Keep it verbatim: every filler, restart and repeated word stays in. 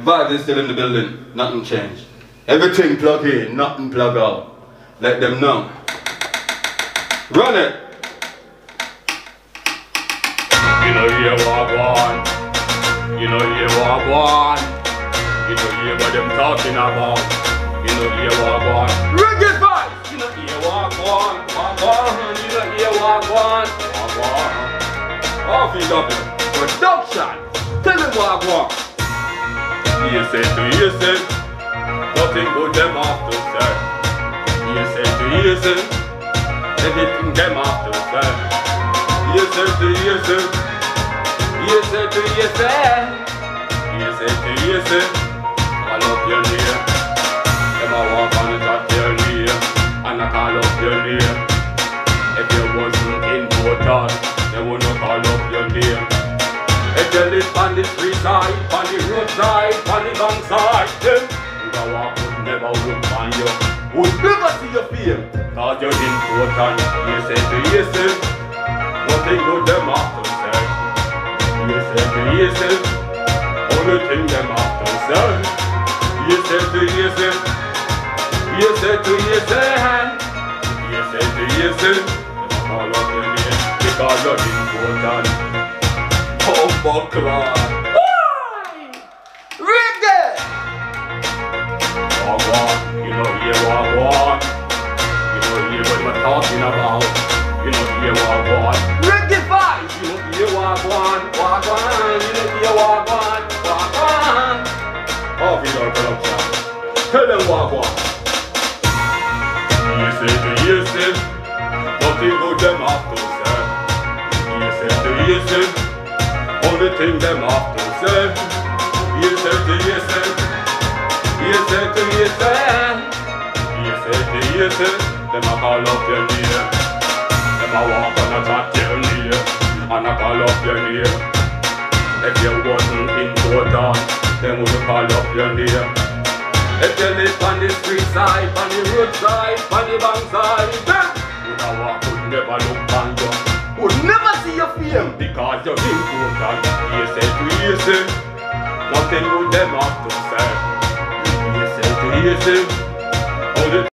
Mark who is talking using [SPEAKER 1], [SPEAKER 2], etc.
[SPEAKER 1] Vibes is still in the building, nothing changed. Everything plug in, nothing plug out. Let them know. Run it!
[SPEAKER 2] You know you walk on. You know you walk on. You know you what them talking about. You know you walk on.
[SPEAKER 1] Reggae vibes!
[SPEAKER 2] You know you walk on. Walk on. You know you walk on. Walk on.
[SPEAKER 1] Off you W. Production! Tell them walk on.
[SPEAKER 2] You say to you say, nothing good them have to say. You say to you say, everything them have to say. You say to you say, you say to you say, you say to you say, I love your name. Them I walk on the top your name, and I call up your name. If you wasn't important, they wouldn't call up your name. If you live on the street side, on the road side, on the bank side, then you go walk would never would find you. Would never see your fame, cause you're important. You say to you say, nothing good them have to say. You say to you say, only thing them have to say. You say to you say, you say to you say, you say to you say, all of your name, because you're important. Oh, fuck,
[SPEAKER 1] Why? Reggae!
[SPEAKER 2] walk on, you know you walk on. You know you what we're talking about. You know you walk on.
[SPEAKER 1] Reggae vibes!
[SPEAKER 2] You know you walk on, walk on. You know you walk on, walk on. Off in our production. Tell them walk on. You say to you say, nothing good them have to say. You say to you say, only thing them have to say. You say to you say, you say to you say, you say to you say, them a call up your name. Them a walk on a chat your name, and a call up your name. If you wasn't important, them would call up your name. If you live on the street side, on the road side, on the bank side, then would a walk would never look on you.
[SPEAKER 1] Would never see your fame.
[SPEAKER 2] Because you're important. You say to you say, nothing good them have to say. You say to you say, all the